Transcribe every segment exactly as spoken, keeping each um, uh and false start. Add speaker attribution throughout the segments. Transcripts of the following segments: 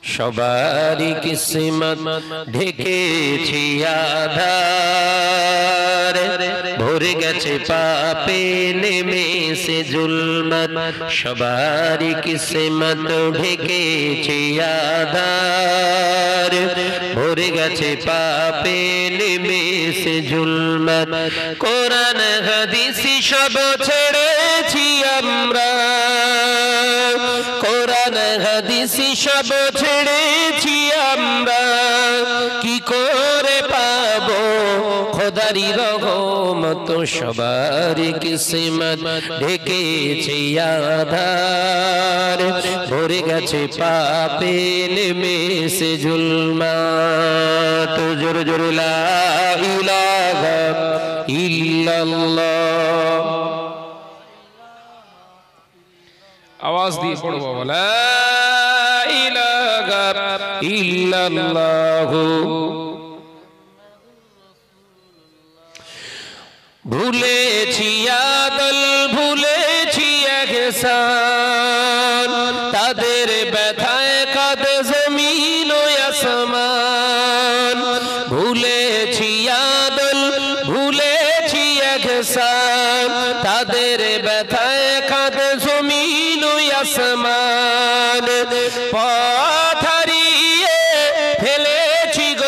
Speaker 1: সবারই কিসমত ঢেকেছি আধার, ভরে গেছে পাপে নেমেছে জুলমত। সবারই কিসমত ঢেকেছি আধার, ভরে গেছে পাপে নেমেছে জুলমত। কোরআন হাদিস সব ছেড়েছি আমরা, কোরআন হাদিস সব ছেড়েছি আমরা, কি করে পাবো খোদারি রহমত। সবারই কিসমত ঢেকেছে আধার, ভরে গেছে পাপে নেমেছে জুলমাত। জোরে জোরে লা ইলাহা ইল্লাল্লাহ, আওয়াজ দিয়ে পড়ো বাবা, লা ইলাহা ইল্লাল্লাহ। ভুলেছি আদল, ভুলেছি ইহসান, তাদের ব্যথায় কাঁদে জমিন ও আসমান। ভুলেছি আদল, ভুলেছি ইহসান, তাদের ব্যথায় কাঁদে জমিন ও আসমান। পথ হারিয়ে ফেলেছি গো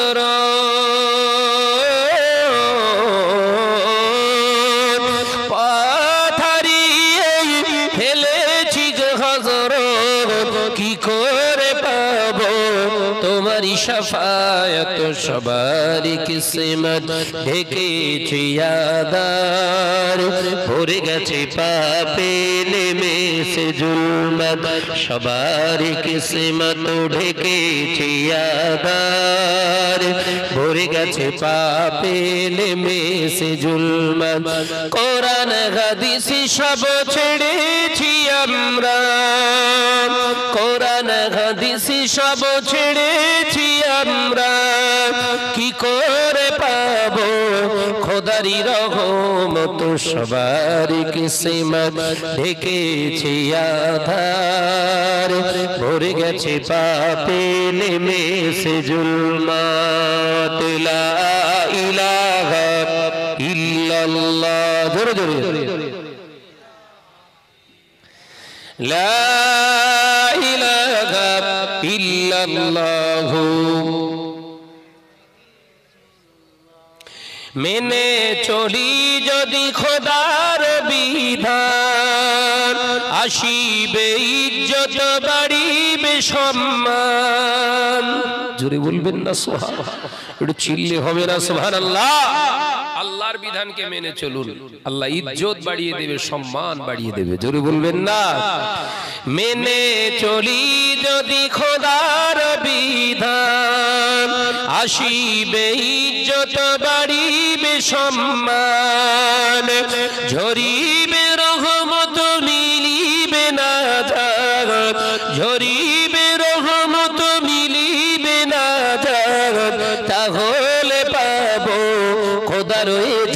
Speaker 1: হযরত, পথ হারিয়ে ফেলেছি গো হযরত, কি করে পাবো তোমারি শাফায়াত। সবারই কিসমত ঢেকেছি আধার, ভরে গেছে পাপে নেমেছে জুলমত। সবারই কিসমত ঢেকেছি আধার, ভরে গেছে পাপে নেমেছে জুলমত। কোরআন হাদিস সব ছেড়েছি আমরা, কোরআন হাদিস সব ছেড়েছি আমরা, কি করে পাবো খোদারি রহমত। সবারই কিসমত ঢেকেছি আধার, ভরে গেছে পাপে নেমেছে জুলমাত। লা ইলাহা ইল্লাল্লাহ, জোরে জোরে, লা ইলাহা ইল্লাল্লাহ। মেনে চলি যদি খোদার বিধান, আসিবে ইজ্জত বাড়িবে সম্মান। জোরে বলবেন না সুবহানাল্লাহ, একটু চিল্লে হবে না সুবহানাল্লাহ। আল্লাহর বিধানকে মেনে চলুন, আল্লাহ ইজ্জত বাড়িয়ে দেবে, সম্মান বাড়িয়ে দেবে। জোরে বলবেন না। মেনে চলি যদি খোদার বিধান, আসিবে ইজ্জত বাড়িবে সম্মান। ঝরিবে রহমত মিলিবে না জাগত, ঝরিবে রহমত মিলিবে না জাগত, তাহলে পাবো খোদার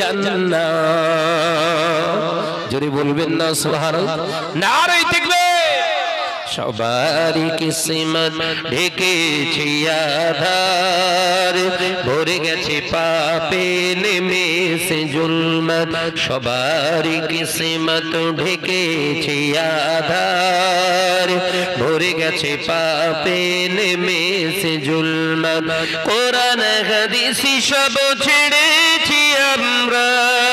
Speaker 1: জান্নাত। জোরে বলবেন না সুবহানাল্লাহ, নারে তাকবীর। সবারই কিসমত ঢেকেছি আধার, ভরে গেছে পাপে নেমেছে জুলমত। সবারই কিসমত ঢেকেছি আধার, ভরে গেছে পাপে নেমেছে জুলমত। কোরআন হাদিস সব ছেড়েছি আমরা,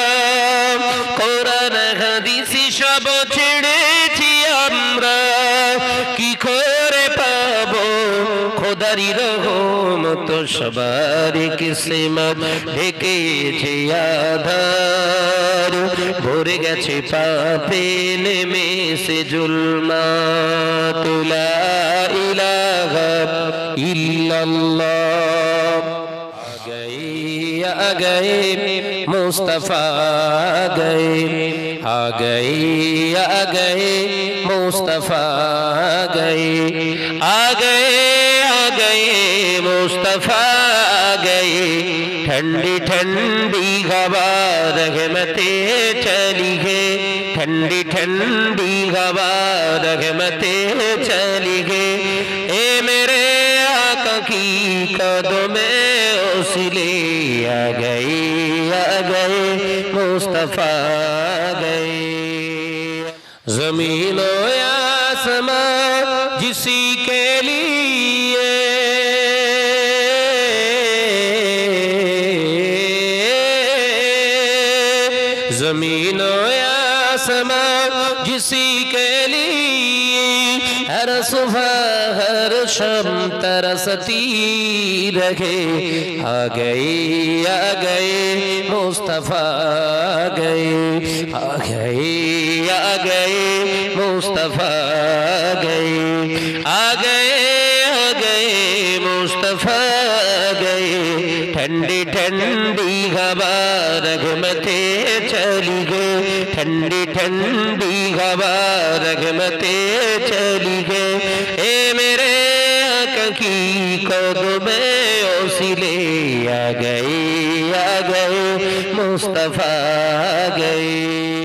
Speaker 1: কোরআন হাদিস সব ছেড়েছি আমরা, কি করে পাবো খোদারি রহমত। সবারই কিসমত ঢেকেছে আধার, ভরে গেছে পাপে নেমেছে জুলমাত। লা ইলাহা ইল্লাল্লাহ। आ गए मुस्तफा आ गए, आ गए आ गए मुस्तफा आ गए, आ गए आ गए मुस्तफा आ गए। ठंडी ठंडी हवा रहमते चली है, ठंडी ठंडी हवा रहमते चली है। ए मेरे کی قدموں میں اوسیلے آ گئے آ گئے مصطفیٰ آ گئے زمین و آسمان جسی کے لیے زمین و آسمان جسی کے لیے ہر صبح ہر شام ترستی رہے آ گئے آ گئے مصطفیٰ آ گئے آ گئے آ گئے مصطفیٰ آ گئے آ گئے آ گئے مصطفیٰ آ گئے ٹھنڈی ٹھنڈی ہوا رحمتیں چلی گئے ٹھنڈی ٹھنڈی ہوا رحمتیں چلی گئے اے میرے آقا کی قدموں میں اوسیلے آ گئے آ گئے مصطفیٰ آ گئے